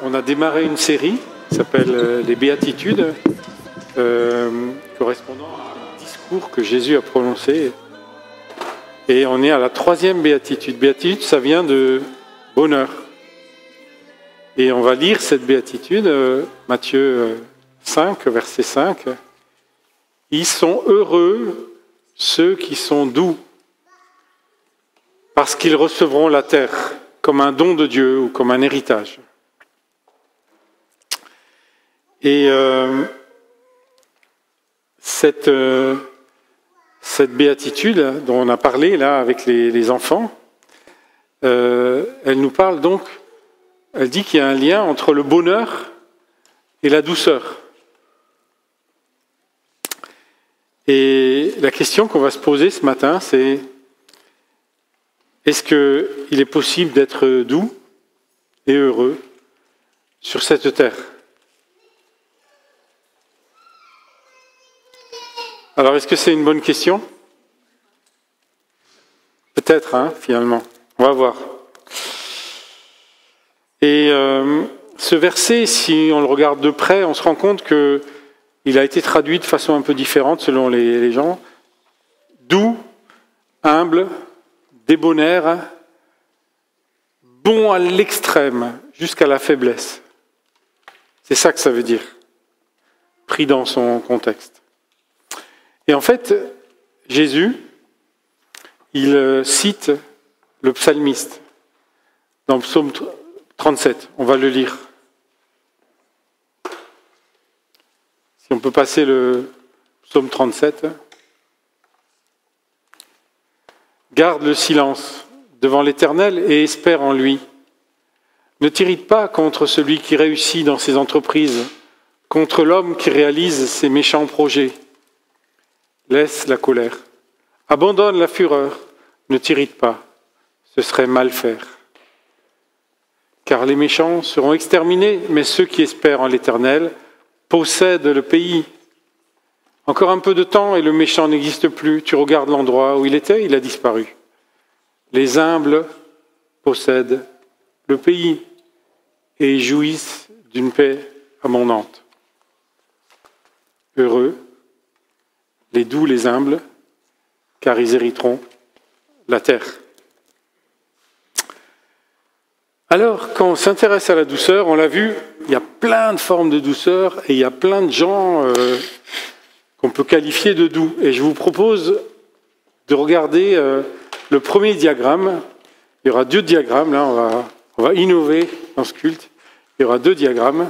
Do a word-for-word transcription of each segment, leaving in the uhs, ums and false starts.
on a démarré une série qui s'appelle euh, les Béatitudes, euh, correspondant à un discours que Jésus a prononcé. Et on est à la troisième béatitude. Béatitude, ça vient de bonheur. Et on va lire cette béatitude, euh, Matthieu cinq, verset cinq. Ils sont heureux, ceux qui sont doux, parce qu'ils recevront la terre comme un don de Dieu ou comme un héritage. Et euh, cette, euh, cette béatitude dont on a parlé là avec les, les enfants, euh, elle nous parle donc, elle dit qu'il y a un lien entre le bonheur et la douceur. Et la question qu'on va se poser ce matin, c'est est-ce qu'il est possible d'être doux et heureux sur cette terre? Alors, est-ce que c'est une bonne question? Peut-être, hein, finalement. On va voir. Et euh, ce verset, si on le regarde de près, on se rend compte qu'il a été traduit de façon un peu différente selon les, les gens. Doux, humble, débonnaire, bon à l'extrême, jusqu'à la faiblesse. C'est ça que ça veut dire, pris dans son contexte. Et en fait, Jésus, il cite le psalmiste dans le psaume trente-sept. On va le lire. Si on peut passer le psaume trente-sept. Garde le silence devant l'Éternel et espère en lui. Ne t'irrite pas contre celui qui réussit dans ses entreprises, contre l'homme qui réalise ses méchants projets. Laisse la colère. Abandonne la fureur. Ne t'irrite pas. Ce serait mal faire. Car les méchants seront exterminés, mais ceux qui espèrent en l'Éternel possèdent le pays. Encore un peu de temps et le méchant n'existe plus. Tu regardes l'endroit où il était, il a disparu. Les humbles possèdent le pays et jouissent d'une paix abondante. Heureux, les doux, les humbles, car ils hériteront la terre. Alors, quand on s'intéresse à la douceur, on l'a vu, il y a plein de formes de douceur et il y a plein de gens euh, qu'on peut qualifier de doux. Et je vous propose de regarder euh, le premier diagramme. Il y aura deux diagrammes, là, on va, on va innover dans ce culte. Il y aura deux diagrammes.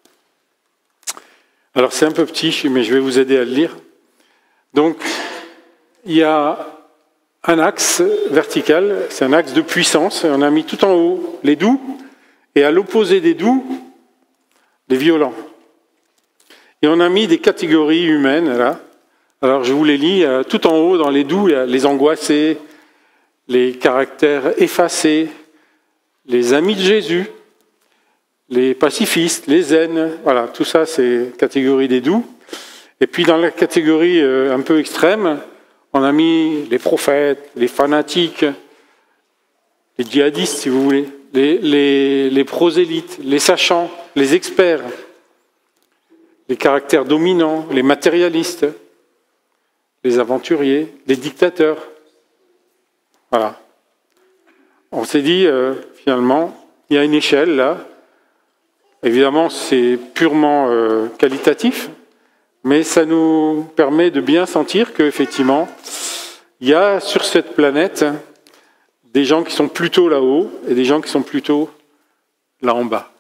Alors, c'est un peu petit, mais je vais vous aider à le lire. Donc, il y a un axe vertical, c'est un axe de puissance. On a mis tout en haut les doux, et à l'opposé des doux, les violents. Et on a mis des catégories humaines, là. Alors je vous les lis, tout en haut, dans les doux, il y a les angoissés, les caractères effacés, les amis de Jésus, les pacifistes, les zen, voilà, tout ça c'est catégorie des doux. Et puis dans la catégorie un peu extrême, on a mis les prophètes, les fanatiques, les djihadistes, si vous voulez, les, les, les prosélytes, les sachants, les experts, les caractères dominants, les matérialistes, les aventuriers, les dictateurs. Voilà. On s'est dit, euh, finalement, il y a une échelle là. Évidemment, c'est purement euh, qualitatif. Mais ça nous permet de bien sentir qu'effectivement, il y a sur cette planète des gens qui sont plutôt là-haut et des gens qui sont plutôt là en bas.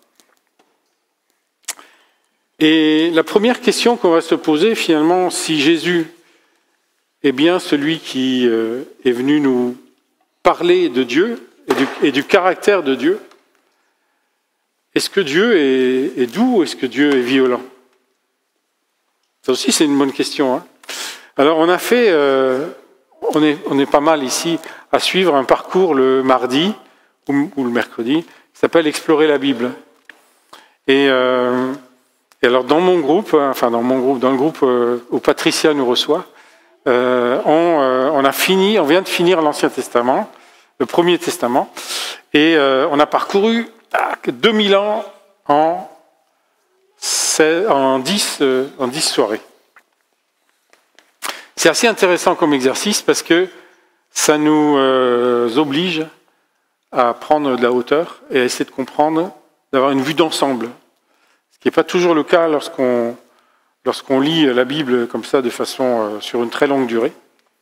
Et la première question qu'on va se poser, finalement, si Jésus est bien celui qui est venu nous parler de Dieu et du, et du caractère de Dieu, est-ce que Dieu est, est doux ou est-ce que Dieu est violent ? Ça aussi, c'est une bonne question. Hein. Alors, on a fait, euh, on, est, on est pas mal ici à suivre un parcours le mardi ou, ou le mercredi qui s'appelle Explorer la Bible. Et, euh, et alors, dans mon groupe, enfin dans mon groupe, dans le groupe euh, où Patricia nous reçoit, euh, on, euh, on a fini, on vient de finir l'Ancien Testament, le Premier Testament, et euh, on a parcouru ah, deux mille ans en, en, dix, en dix soirées. C'est assez intéressant comme exercice parce que ça nous euh, oblige à prendre de la hauteur et à essayer de comprendre, d'avoir une vue d'ensemble. Ce qui n'est pas toujours le cas lorsqu'on lorsqu'on lit la Bible comme ça de façon euh, sur une très longue durée.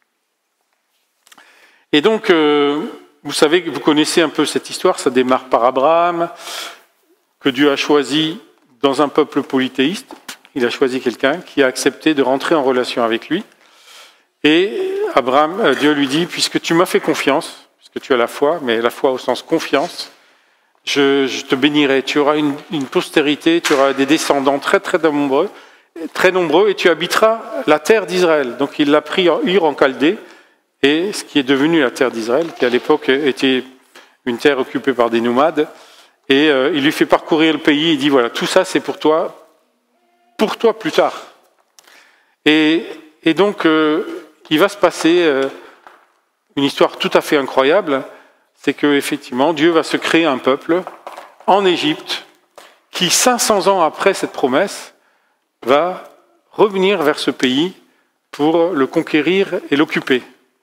Et donc, euh, vous savez, vous connaissez un peu cette histoire, ça démarre par Abraham, que Dieu a choisi dans un peuple polythéiste. Il a choisi quelqu'un qui a accepté de rentrer en relation avec lui. Et Abraham, euh, Dieu lui dit, puisque tu m'as fait confiance, puisque tu as la foi, mais la foi au sens confiance, je, je te bénirai, tu auras une, une postérité, tu auras des descendants très très nombreux, très nombreux, et tu habiteras la terre d'Israël. Donc il l'a pris en Ur en Chaldée, et ce qui est devenu la terre d'Israël, qui à l'époque était une terre occupée par des nomades, et euh, il lui fait parcourir le pays, il dit voilà, tout ça c'est pour toi, pour toi plus tard. Et, et donc euh, il va se passer euh, une histoire tout à fait incroyable, c'est que effectivement Dieu va se créer un peuple en Égypte qui cinq cents ans après cette promesse va revenir vers ce pays pour le conquérir et l'occuper.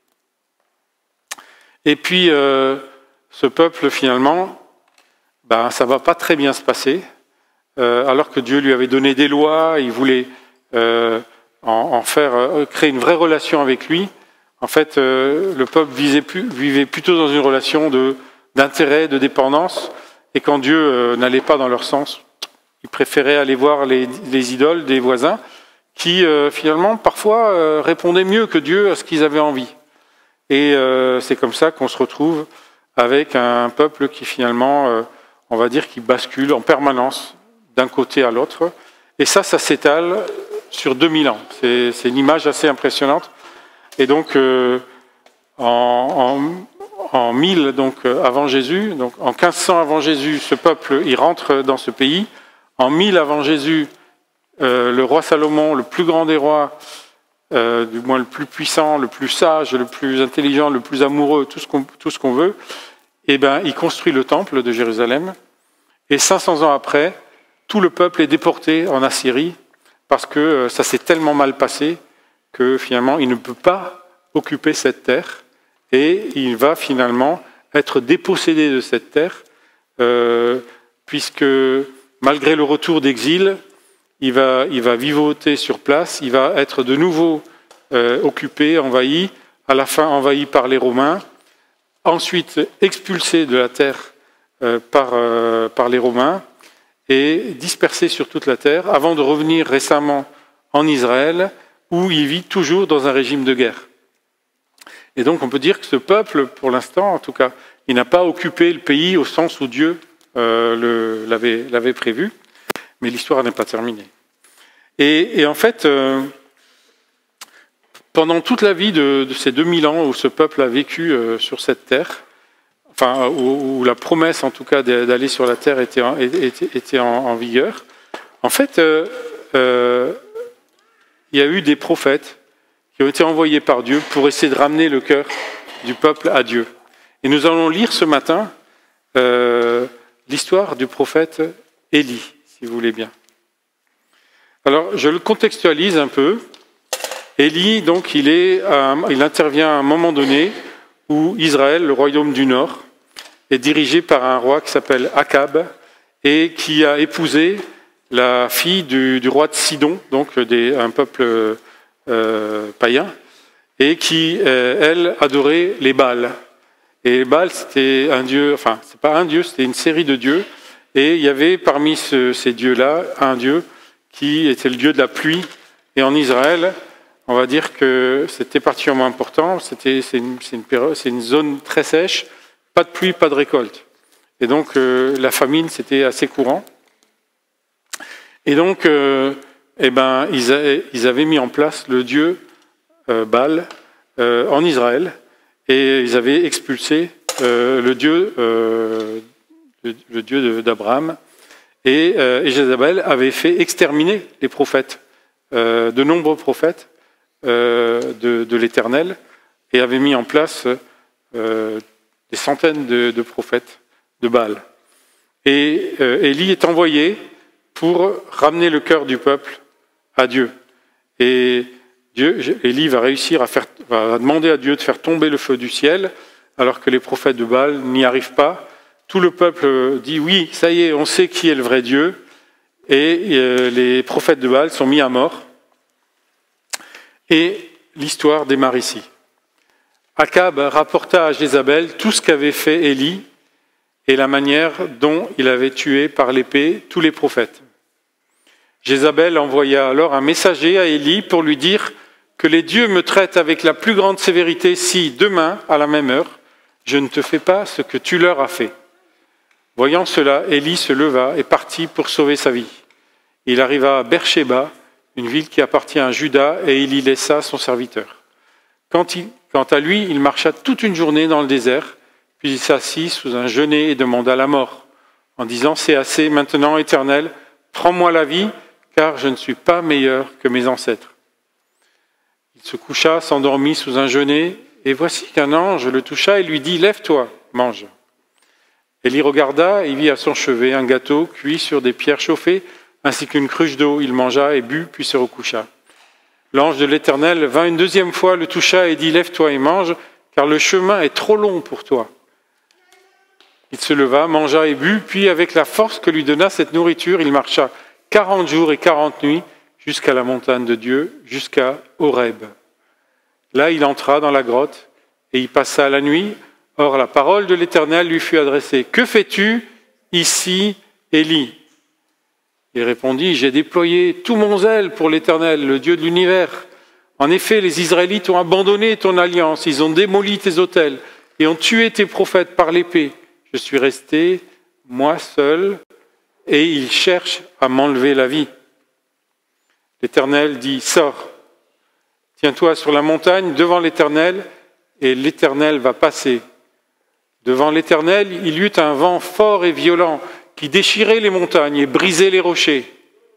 Et puis, euh, ce peuple, finalement, ben, ça ne va pas très bien se passer, euh, alors que Dieu lui avait donné des lois, il voulait euh, en, en faire, euh, créer une vraie relation avec lui. En fait, euh, le peuple visait plus, vivait plutôt dans une relation de, d'intérêt, de dépendance, et quand Dieu euh, n'allait pas dans leur sens, ils préféraient aller voir les, les idoles des voisins, qui euh, finalement, parfois, euh, répondaient mieux que Dieu à ce qu'ils avaient envie. Et euh, c'est comme ça qu'on se retrouve avec un peuple qui finalement, euh, on va dire, qui bascule en permanence d'un côté à l'autre. Et ça, ça s'étale sur deux mille ans. C'est, c'est une image assez impressionnante. Et donc, euh, en, en, en mille donc, avant Jésus, donc en quinze cents avant Jésus, ce peuple, il rentre dans ce pays. En mille avant Jésus, euh, le roi Salomon, le plus grand des rois, euh, du moins le plus puissant, le plus sage, le plus intelligent, le plus amoureux, tout ce qu'on, tout ce qu'on veut, eh ben, il construit le temple de Jérusalem. Et cinq cents ans après, tout le peuple est déporté en Assyrie parce que euh, ça s'est tellement mal passé que finalement, il ne peut pas occuper cette terre et il va finalement être dépossédé de cette terre euh, puisque malgré le retour d'exil, il va, il va vivoter sur place, il va être de nouveau euh, occupé, envahi, à la fin envahi par les Romains, ensuite expulsé de la terre euh, par, euh, par les Romains et dispersé sur toute la terre, avant de revenir récemment en Israël, où il vit toujours dans un régime de guerre. Et donc on peut dire que ce peuple, pour l'instant en tout cas, il n'a pas occupé le pays au sens où Dieu euh, le, l'avait, l'avait prévu, mais l'histoire n'est pas terminée. Et, et en fait, euh, pendant toute la vie de, de ces deux mille ans où ce peuple a vécu euh, sur cette terre, enfin où, où la promesse en tout cas d'aller sur la terre était en, était, était en, en vigueur, en fait, euh, euh, il y a eu des prophètes qui ont été envoyés par Dieu pour essayer de ramener le cœur du peuple à Dieu. Et nous allons lire ce matin euh, l'histoire du prophète Élie, si vous voulez bien. Alors, je le contextualise un peu. Élie, donc, il, est, euh, il intervient à un moment donné où Israël, le royaume du Nord, est dirigé par un roi qui s'appelle Akab et qui a épousé la fille du, du roi de Sidon, donc des, un peuple euh, païen, et qui, euh, elle, adorait les Baals. Et Baal, c'était un dieu, enfin, c'est pas un dieu, c'était une série de dieux, et il y avait parmi ce, ces dieux-là un dieu qui était le dieu de la pluie. Et en Israël, on va dire que c'était particulièrement important, c'était, c'est, une, c'est, une période, c'est une zone très sèche, pas de pluie, pas de récolte. Et donc euh, la famine, c'était assez courant. Et donc, euh, eh ben, ils, a, ils avaient mis en place le dieu euh, Baal euh, en Israël, et ils avaient expulsé euh, le dieu, euh, le, le dieu d'Abraham. Et, euh, et Jézabel avait fait exterminer les prophètes, euh, de nombreux prophètes euh, de, de l'Éternel, et avait mis en place euh, des centaines de, de prophètes de Baal. Et euh, Élie est envoyé pour ramener le cœur du peuple à Dieu. Et Dieu, Élie va réussir à faire, va demander à Dieu de faire tomber le feu du ciel, alors que les prophètes de Baal n'y arrivent pas. Tout le peuple dit oui, ça y est, on sait qui est le vrai Dieu. Et euh, les prophètes de Baal sont mis à mort. Et l'histoire démarre ici. Akab rapporta à Jézabel tout ce qu'avait fait Élie et la manière dont il avait tué par l'épée tous les prophètes. Jézabel envoya alors un messager à Élie pour lui dire que les dieux me traitent avec la plus grande sévérité si, demain, à la même heure, je ne te fais pas ce que tu leur as fait. Voyant cela, Élie se leva et partit pour sauver sa vie. Il arriva à Beersheba, une ville qui appartient à Juda, et il y laissa son serviteur. Quand il, quant à lui, il marcha toute une journée dans le désert, puis il s'assit sous un genêt et demanda la mort, en disant « C'est assez, maintenant, Éternel, prends-moi la vie, car je ne suis pas meilleur que mes ancêtres. » Il se coucha, s'endormit sous un genêt, et voici qu'un ange le toucha et lui dit « Lève-toi, mange. » Élie regarda et vit à son chevet un gâteau cuit sur des pierres chauffées, ainsi qu'une cruche d'eau. Il mangea et but, puis se recoucha. L'ange de l'Éternel vint une deuxième fois, le toucha et dit « Lève-toi et mange, car le chemin est trop long pour toi. » Il se leva, mangea et but, puis avec la force que lui donna cette nourriture, il marcha quarante jours et quarante nuits jusqu'à la montagne de Dieu, jusqu'à Horeb. Là, il entra dans la grotte et y passa la nuit. Or, la parole de l'Éternel lui fut adressée. « Que fais-tu ici, Élie ?» Il répondit, « J'ai déployé tout mon zèle pour l'Éternel, le Dieu de l'univers. En effet, les Israélites ont abandonné ton alliance, ils ont démoli tes autels et ont tué tes prophètes par l'épée. Je suis resté, moi seul, et ils cherchent à m'enlever la vie. » L'Éternel dit, « Sors, tiens-toi sur la montagne devant l'Éternel, et l'Éternel va passer. » Devant l'Éternel, il y eut un vent fort et violent qui déchirait les montagnes et brisait les rochers.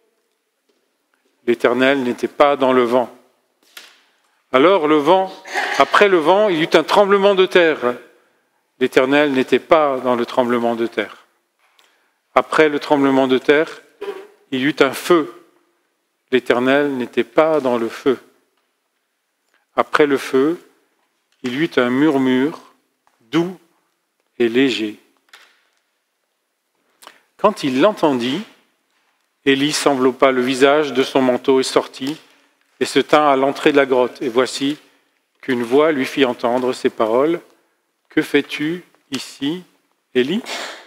L'Éternel n'était pas dans le vent. Alors le vent, après le vent, il y eut un tremblement de terre. L'Éternel n'était pas dans le tremblement de terre. Après le tremblement de terre, il y eut un feu. L'Éternel n'était pas dans le feu. Après le feu, il y eut un murmure doux et léger. Quand il l'entendit, Élie s'enveloppa le visage de son manteau et sortit, et se tint à l'entrée de la grotte. Et voici qu'une voix lui fit entendre ces paroles. « Que fais-tu ici, Élie ?»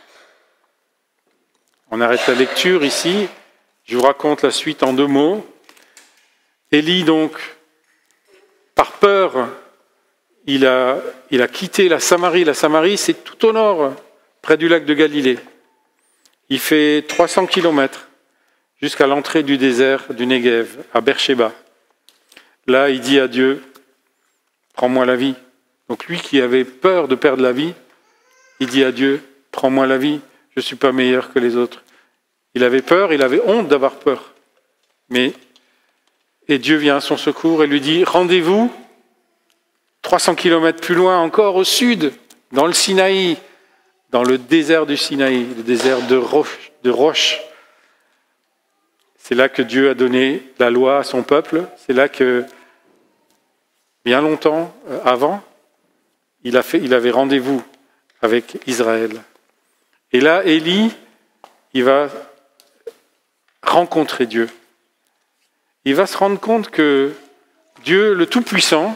On arrête la lecture ici. Je vous raconte la suite en deux mots. Élie, donc, par peur, il a, il a quitté la Samarie. La Samarie, c'est tout au nord, près du lac de Galilée. Il fait trois cents kilomètres jusqu'à l'entrée du désert du Negev, à Beersheba. Là, il dit à Dieu, « Prends-moi la vie. » Donc lui qui avait peur de perdre la vie, il dit à Dieu, « Prends-moi la vie, je ne suis pas meilleur que les autres. » Il avait peur, il avait honte d'avoir peur. Mais, et Dieu vient à son secours et lui dit, « Rendez-vous trois cents kilomètres plus loin, encore au sud, dans le Sinaï, dans le désert du Sinaï, le désert de roches. De roche. C'est là que Dieu a donné la loi à son peuple. C'est là que, bien longtemps avant, il, a fait, il avait rendez-vous avec Israël. Et là, Élie, il va rencontrer Dieu. Il va se rendre compte que Dieu, le Tout-Puissant,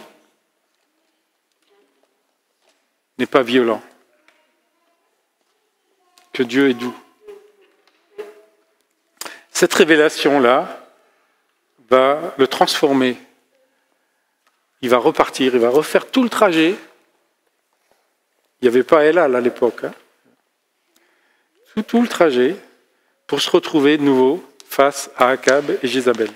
n'est pas violent. Que Dieu est doux. Cette révélation-là va le transformer. Il va repartir, il va refaire tout le trajet. Il n'y avait pas Elal à l'époque. Hein. Tout, tout le trajet pour se retrouver de nouveau face à Akab et Jézabel.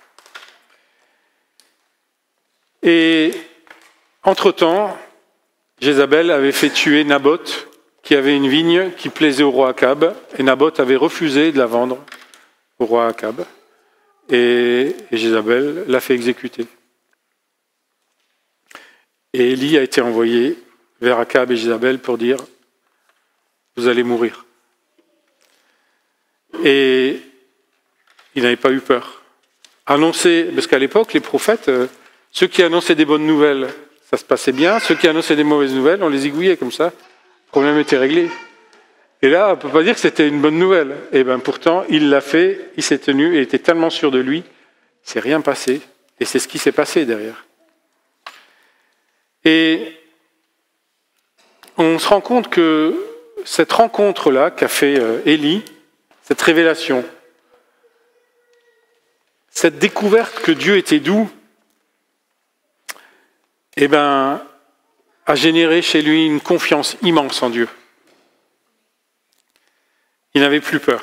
Et entre-temps, Jézabel avait fait tuer Naboth, qui avait une vigne qui plaisait au roi Akab, et Naboth avait refusé de la vendre au roi Akab, et, et Jézabel l'a fait exécuter. Et Élie a été envoyé vers Akab et Jézabel pour dire « Vous allez mourir ». Et il n'avait pas eu peur. Annoncer, parce qu'à l'époque, les prophètes, euh, ceux qui annonçaient des bonnes nouvelles, ça se passait bien. Ceux qui annonçaient des mauvaises nouvelles, on les aiguillait comme ça. Le problème était réglé. Et là, on ne peut pas dire que c'était une bonne nouvelle. Et bien pourtant, il l'a fait, il s'est tenu, et était tellement sûr de lui, il ne s'est rien passé. Et c'est ce qui s'est passé derrière. Et on se rend compte que cette rencontre-là qu'a fait Élie, cette révélation, cette découverte que Dieu était doux, eh ben, a généré chez lui une confiance immense en Dieu. Il n'avait plus peur.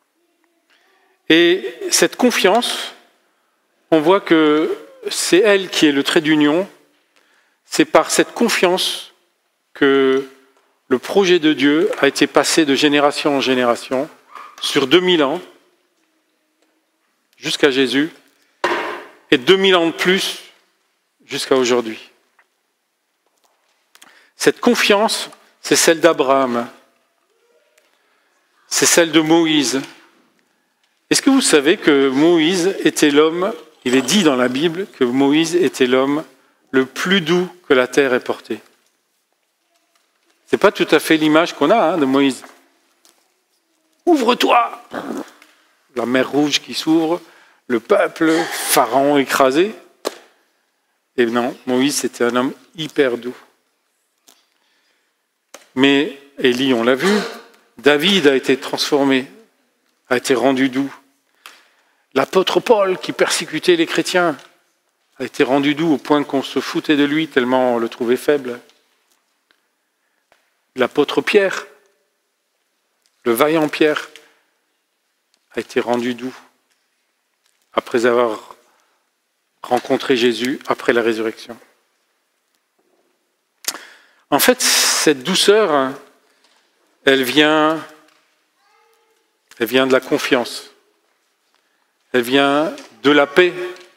Et cette confiance, on voit que c'est elle qui est le trait d'union. C'est par cette confiance que le projet de Dieu a été passé de génération en génération, sur deux mille ans, jusqu'à Jésus, et deux mille ans de plus jusqu'à aujourd'hui. Cette confiance, c'est celle d'Abraham, c'est celle de Moïse. Est-ce que vous savez que Moïse était l'homme, il est dit dans la Bible que Moïse était l'homme le plus doux que la terre ait porté. Ce n'est pas tout à fait l'image qu'on a hein, de Moïse. Ouvre-toi! La mer Rouge qui s'ouvre, le peuple, Pharaon écrasé. Et non, Moïse c'était un homme hyper doux. Mais Élie, on l'a vu, David a été transformé, a été rendu doux. L'apôtre Paul, qui persécutait les chrétiens, a été rendu doux au point qu'on se foutait de lui tellement on le trouvait faible. L'apôtre Pierre, le vaillant Pierre, a été rendu doux après avoir rencontré Jésus après la résurrection. En fait, cette douceur, elle vient, elle vient de la confiance. Elle vient de la paix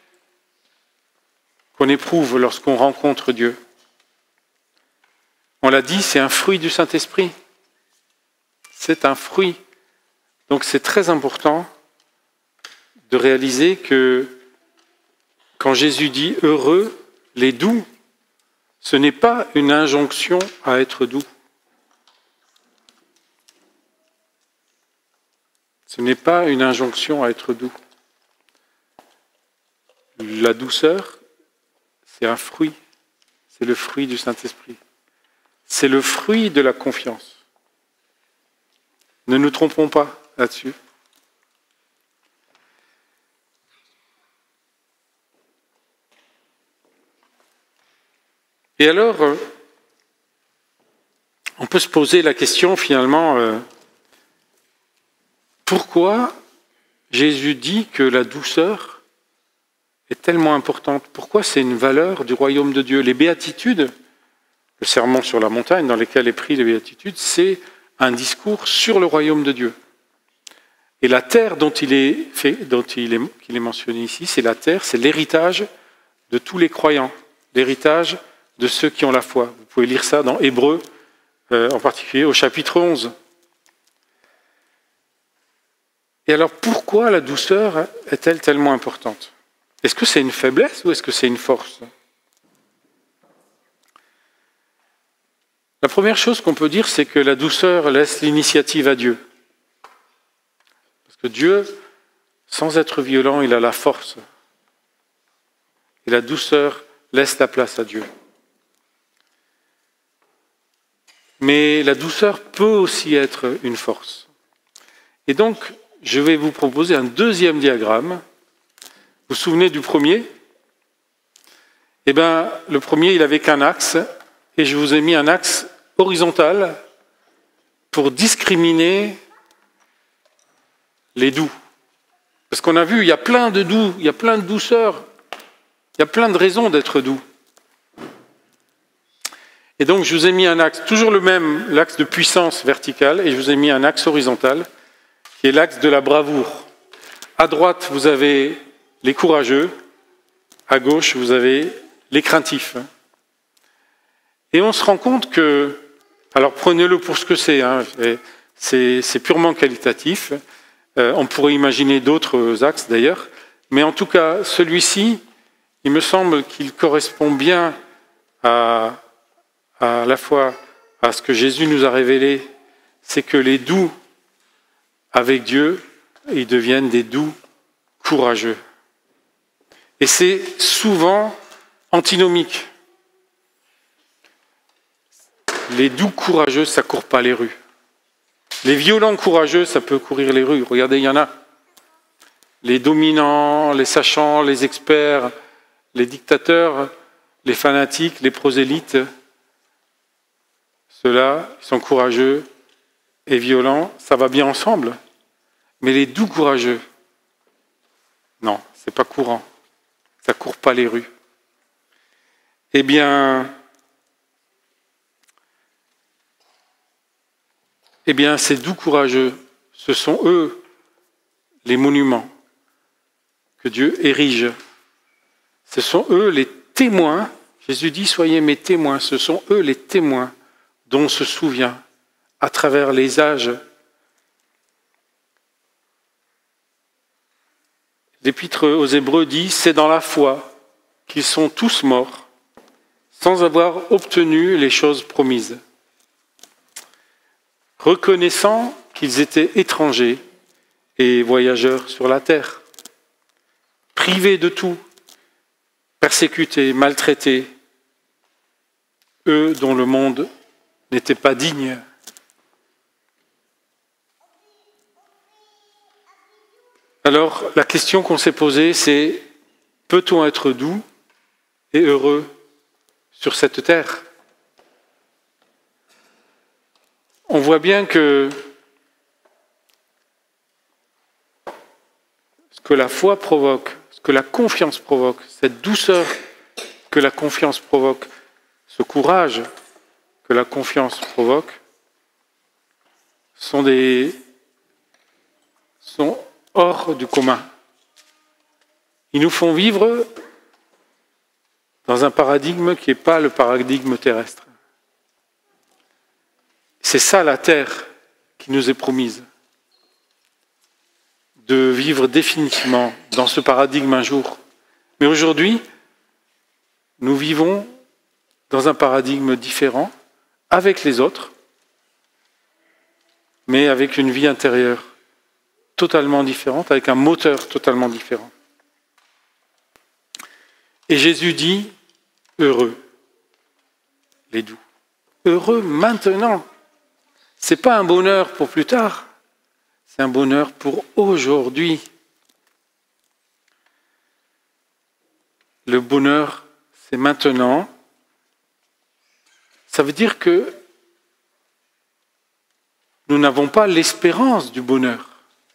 qu'on éprouve lorsqu'on rencontre Dieu. On l'a dit, c'est un fruit du Saint-Esprit. C'est un fruit. Donc c'est très important de réaliser que quand Jésus dit « heureux les doux », ce n'est pas une injonction à être doux. Ce n'est pas une injonction à être doux. La douceur, c'est un fruit. C'est le fruit du Saint-Esprit. C'est le fruit de la confiance. Ne nous trompons pas là-dessus. Et alors, on peut se poser la question finalement, euh, pourquoi Jésus dit que la douceur est tellement importante? Pourquoi c'est une valeur du royaume de Dieu? Les béatitudes, le sermon sur la montagne dans lequel est pris les béatitudes, c'est un discours sur le royaume de Dieu. Et la terre dont il est, fait, dont il est, qu'il est mentionné ici, c'est la terre, c'est l'héritage de tous les croyants, l'héritage de ceux qui ont la foi. Vous pouvez lire ça dans Hébreux, euh, en particulier au chapitre onze. Et alors, pourquoi la douceur est-elle tellement importante? Est-ce que c'est une faiblesse ou est-ce que c'est une force? La première chose qu'on peut dire, c'est que la douceur laisse l'initiative à Dieu. Parce que Dieu, sans être violent, il a la force. Et la douceur laisse la place à Dieu. Mais la douceur peut aussi être une force. Et donc, je vais vous proposer un deuxième diagramme. Vous vous souvenez du premier? Eh bien, le premier, il n'avait qu'un axe, et je vous ai mis un axe horizontal pour discriminer les doux. Parce qu'on a vu, il y a plein de doux, il y a plein de douceur, il y a plein de raisons d'être doux. Et donc, je vous ai mis un axe, toujours le même, l'axe de puissance verticale, et je vous ai mis un axe horizontal, qui est l'axe de la bravoure. À droite, vous avez les courageux, à gauche, vous avez les craintifs. Et on se rend compte que, alors prenez-le pour ce que c'est, hein, c'est, c'est purement qualitatif, Euh, on pourrait imaginer d'autres axes d'ailleurs, mais en tout cas, celui-ci, il me semble qu'il correspond bien à, à la fois à ce que Jésus nous a révélé, c'est que les doux avec Dieu, ils deviennent des doux courageux. Et c'est souvent antinomique. Les doux courageux, ça ne court pas les rues. Les violents courageux, ça peut courir les rues. Regardez, il y en a. Les dominants, les sachants, les experts, les dictateurs, les fanatiques, les prosélytes, ceux-là, ils sont courageux et violents, ça va bien ensemble. Mais les doux courageux, non, c'est pas courant. Ça ne court pas les rues. Eh bien, eh bien, ces doux courageux, ce sont eux les monuments que Dieu érige. Ce sont eux les témoins. Jésus dit, soyez mes témoins. Ce sont eux les témoins dont on se souvient à travers les âges. L'Épître aux Hébreux dit, c'est dans la foi qu'ils sont tous morts, sans avoir obtenu les choses promises, reconnaissant qu'ils étaient étrangers et voyageurs sur la terre, privés de tout, persécutés, maltraités, eux dont le monde n'était pas digne. Alors, la question qu'on s'est posée, c'est, peut-on être doux et heureux sur cette terre? On voit bien que ce que la foi provoque, ce que la confiance provoque, cette douceur que la confiance provoque, ce courage que la confiance provoque, sont des sont hors du commun. Ils nous font vivre dans un paradigme qui n'est pas le paradigme terrestre. C'est ça la terre qui nous est promise, de vivre définitivement dans ce paradigme un jour. Mais aujourd'hui, nous vivons dans un paradigme différent, avec les autres, mais avec une vie intérieure totalement différente, avec un moteur totalement différent. Et Jésus dit, heureux, les doux. Heureux maintenant. Ce n'est pas un bonheur pour plus tard, c'est un bonheur pour aujourd'hui. Le bonheur, c'est maintenant. Ça veut dire que nous n'avons pas l'espérance du bonheur,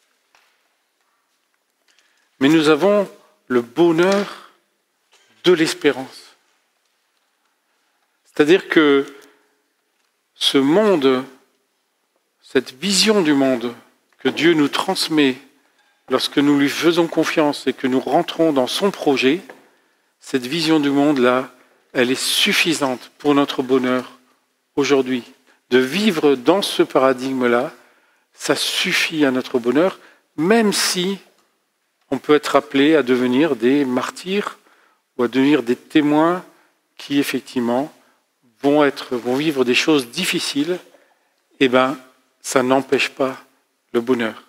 mais nous avons le bonheur de l'espérance. C'est-à-dire que ce monde, cette vision du monde que Dieu nous transmet lorsque nous lui faisons confiance et que nous rentrons dans son projet, cette vision du monde-là, elle est suffisante pour notre bonheur aujourd'hui. De vivre dans ce paradigme-là, ça suffit à notre bonheur, même si on peut être appelé à devenir des martyrs ou à devenir des témoins qui, effectivement, vont, être, vont vivre des choses difficiles, eh bien, ça n'empêche pas le bonheur.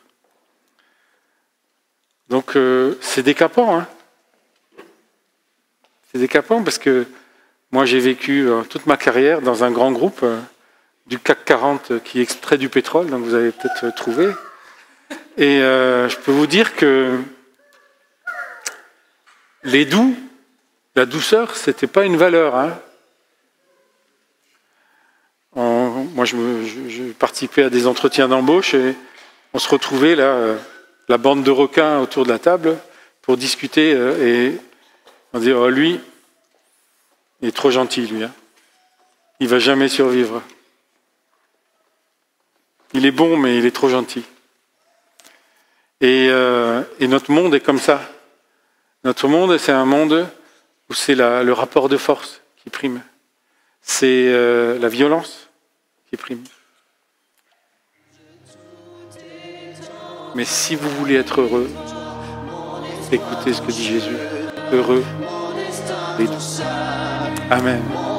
Donc, euh, c'est décapant, hein. C'est décapant parce que moi, j'ai vécu euh, toute ma carrière dans un grand groupe euh, du C A C quarante qui extrait du pétrole, donc vous avez peut-être trouvé. Et euh, je peux vous dire que les doux, la douceur, c'était pas une valeur. Hein. On, moi, je, me, je, je participais à des entretiens d'embauche et on se retrouvait là, euh, la bande de requins autour de la table pour discuter euh, et on dit oh, lui, il est trop gentil, lui. Hein. Il va jamais survivre. Il est bon, mais il est trop gentil. Et, euh, et notre monde est comme ça. Notre monde, c'est un monde où c'est la, le rapport de force qui prime. C'est euh, la violence qui prime. Mais si vous voulez être heureux, écoutez ce que dit Jésus. Heureux les doux. Amen.